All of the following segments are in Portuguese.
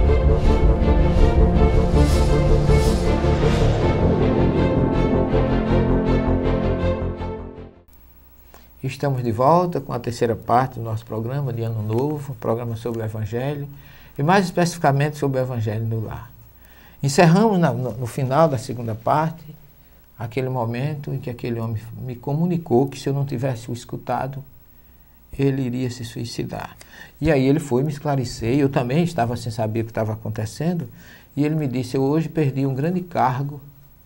Estamos de volta com a terceira parte do nosso programa de Ano Novo, programa sobre o Evangelho, e mais especificamente sobre o Evangelho no lar. Encerramos no final da segunda parte, aquele momento em que aquele homem me comunicou que se eu não tivesse o escutado, ele iria se suicidar. E aí ele foi me esclarecer, eu também estava sem saber o que estava acontecendo, e ele me disse, eu hoje perdi um grande cargo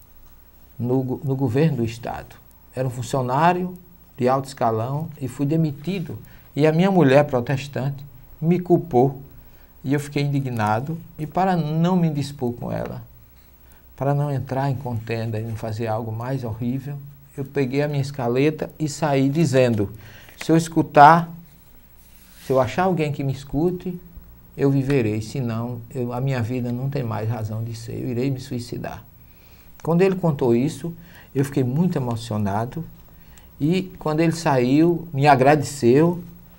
no governo do Estado. Era um funcionário de alto escalão e fui demitido. E a minha mulher protestante me culpou e eu fiquei indignado. E para não me indispor com ela, para não entrar em contenda e não fazer algo mais horrível, eu peguei a minha escaleta e saí dizendo, se eu escutar, se eu achar alguém que me escute, eu viverei, senão a minha vida não tem mais razão de ser, eu irei me suicidar. Quando ele contou isso, eu fiquei muito emocionado. E quando ele saiu, me agradeceu,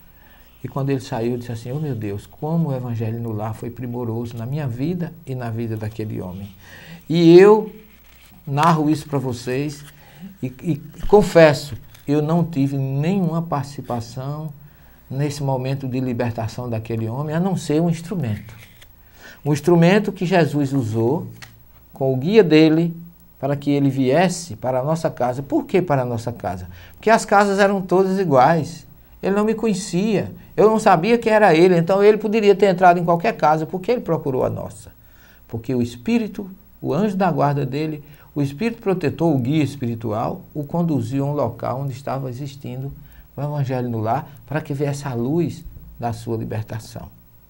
e quando ele saiu, disse assim, oh meu Deus, como o Evangelho no lar foi primoroso na minha vida e na vida daquele homem. E eu narro isso para vocês e confesso, eu não tive nenhuma participação nesse momento de libertação daquele homem, a não ser um instrumento. Um instrumento que Jesus usou com o guia dele, para que ele viesse para a nossa casa. Por que para a nossa casa? Porque as casas eram todas iguais. Ele não me conhecia. Eu não sabia quem era ele. Então ele poderia ter entrado em qualquer casa. Por que ele procurou a nossa? Porque o Espírito, o anjo da guarda dele, o Espírito protetor, o guia espiritual, o conduziu a um local onde estava existindo o Evangelho no lar, para que viesse a luz da sua libertação.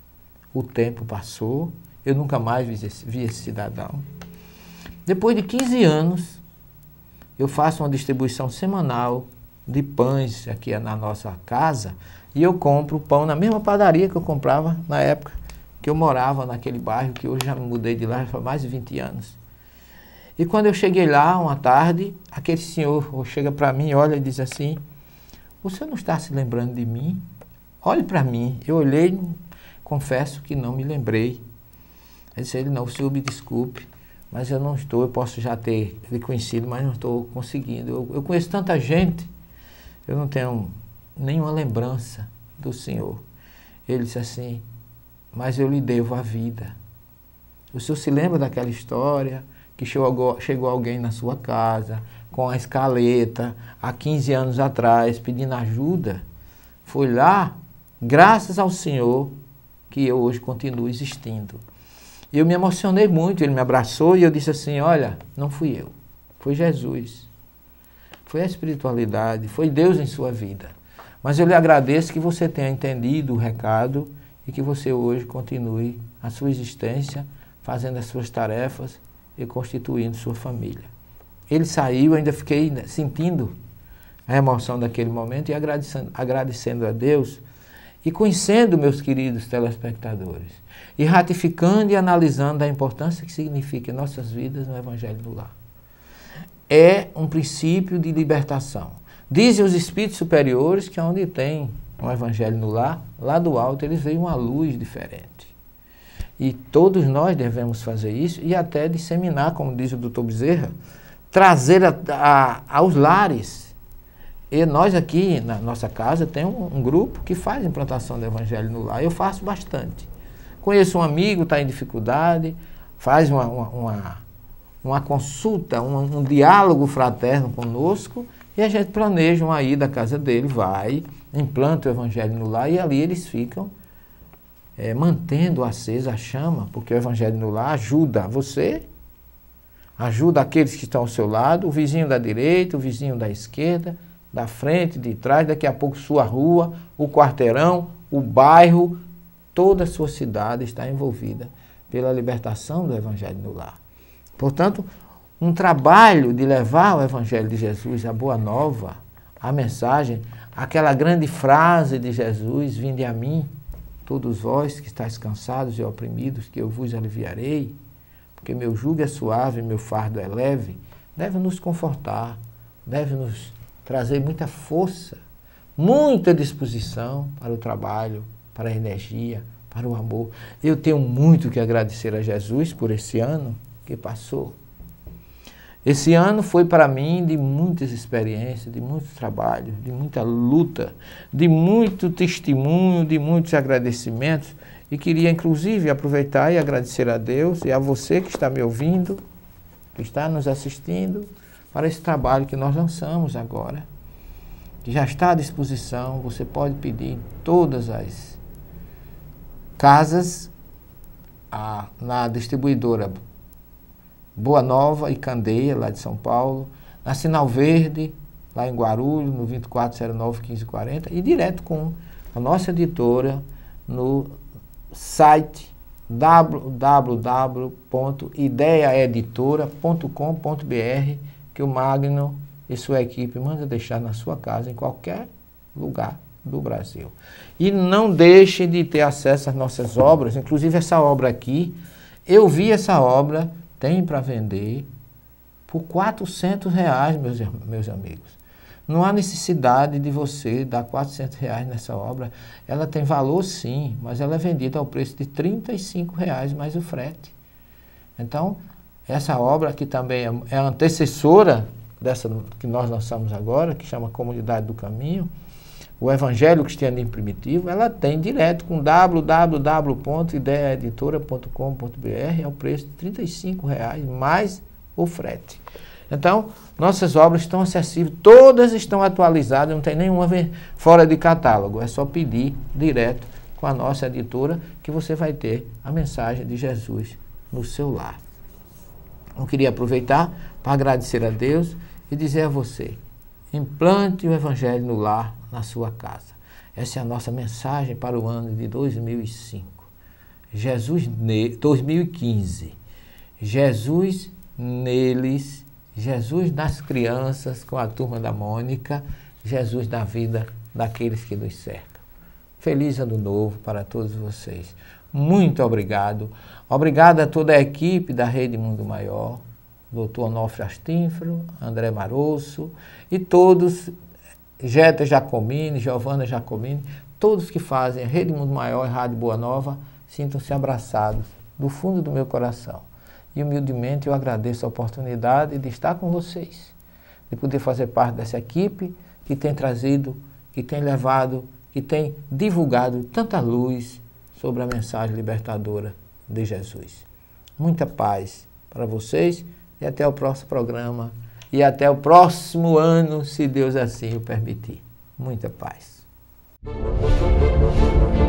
O tempo passou. Eu nunca mais vi esse cidadão. Depois de 15 anos, eu faço uma distribuição semanal de pães aqui na nossa casa e eu compro pão na mesma padaria que eu comprava na época que eu morava naquele bairro, que hoje já me mudei de lá, já faz mais de 20 anos. E quando eu cheguei lá, uma tarde, aquele senhor chega para mim, olha e diz assim, você não está se lembrando de mim? Olhe para mim. Eu olhei, confesso que não me lembrei. Ele disse, não, o senhor me desculpe, mas eu não estou, eu posso já ter lhe conhecido, mas não estou conseguindo. Eu conheço tanta gente, eu não tenho nenhuma lembrança do Senhor. Ele disse assim, mas eu lhe devo a vida. O senhor se lembra daquela história que chegou alguém na sua casa com a escaleta há 15 anos atrás pedindo ajuda? Foi lá, graças ao Senhor, que eu hoje continuo existindo. E eu me emocionei muito, ele me abraçou e eu disse assim, olha, não fui eu, foi Jesus, foi a espiritualidade, foi Deus em sua vida. Mas eu lhe agradeço que você tenha entendido o recado e que você hoje continue a sua existência, fazendo as suas tarefas e constituindo sua família. Ele saiu, ainda fiquei sentindo a emoção daquele momento e agradecendo a Deus e conhecendo meus queridos telespectadores. E ratificando e analisando a importância que significa em nossas vidas no Evangelho do lar. É um princípio de libertação. Dizem os espíritos superiores que onde tem um Evangelho no lar, lá do alto eles veem uma luz diferente. E todos nós devemos fazer isso e até disseminar, como diz o Dr. Bezerra, trazer aos lares. E nós aqui na nossa casa tem um grupo que faz implantação do Evangelho no lar. Eu faço bastante. Conheço um amigo, está em dificuldade, faz uma consulta, um diálogo fraterno conosco e a gente planeja uma ida à casa dele, vai, implanta o Evangelho no lar e ali eles ficam mantendo acesa a chama, porque o Evangelho no lar ajuda você, ajuda aqueles que estão ao seu lado, o vizinho da direita, o vizinho da esquerda, da frente, de trás, daqui a pouco sua rua, o quarteirão, o bairro, toda a sua cidade está envolvida pela libertação do Evangelho no lar. Portanto, um trabalho de levar o Evangelho de Jesus, a boa nova, a mensagem, aquela grande frase de Jesus, vinde a mim, todos vós que estáis cansados e oprimidos, que eu vos aliviarei, porque meu jugo é suave, meu fardo é leve, deve nos confortar, deve nos trazer muita força, muita disposição para o trabalho, para a energia, para o amor. Eu tenho muito que agradecer a Jesus por esse ano que passou. Esse ano foi para mim de muitas experiências, de muito trabalho, de muita luta, de muito testemunho, de muitos agradecimentos. E queria, inclusive, aproveitar e agradecer a Deus e a você que está me ouvindo, que está nos assistindo, para esse trabalho que nós lançamos agora, que já está à disposição. Você pode pedir em todas as casas, na distribuidora Boa Nova e Candeia, lá de São Paulo, na Sinal Verde, lá em Guarulhos, no 2409-1540, e direto com a nossa editora no site www.ideiaeditora.com.br, que o Magno e sua equipe mandam deixar na sua casa, em qualquer lugar do Brasil. E não deixe de ter acesso às nossas obras, inclusive essa obra aqui. Eu vi essa obra, tem para vender por R$400, meus amigos. Não há necessidade de você dar R$400 nessa obra. Ela tem valor sim, mas ela é vendida ao preço de R$35 mais o frete. Então, essa obra aqui também é a antecessora dessa que nós lançamos agora, que chama Comunidade do Caminho, o Evangelho Cristianismo Primitivo. Ela tem direto com www.ideiaeditora.com.br, ao preço de R$35 mais o frete. Então, nossas obras estão acessíveis, todas estão atualizadas, não tem nenhuma fora de catálogo. É só pedir direto com a nossa editora que você vai ter a mensagem de Jesus no seu lar. Eu queria aproveitar para agradecer a Deus e dizer a você: implante o Evangelho no lar, na sua casa. Essa é a nossa mensagem para o ano de 2005. 2015. Jesus neles, Jesus nas crianças, com a turma da Mônica, Jesus na vida daqueles que nos cercam. Feliz Ano Novo para todos vocês. Muito obrigado. Obrigado a toda a equipe da Rede Mundo Maior, Dr. Onofre Astínfero, André Marosso e todos, Jeta Jacomini, Giovana Jacomini, todos que fazem a Rede Mundo Maior e Rádio Boa Nova, sintam-se abraçados do fundo do meu coração. E humildemente eu agradeço a oportunidade de estar com vocês, de poder fazer parte dessa equipe que tem trazido, que tem levado, que tem divulgado tanta luz sobre a mensagem libertadora de Jesus. Muita paz para vocês e até o próximo programa e até o próximo ano, se Deus assim o permitir. Muita paz.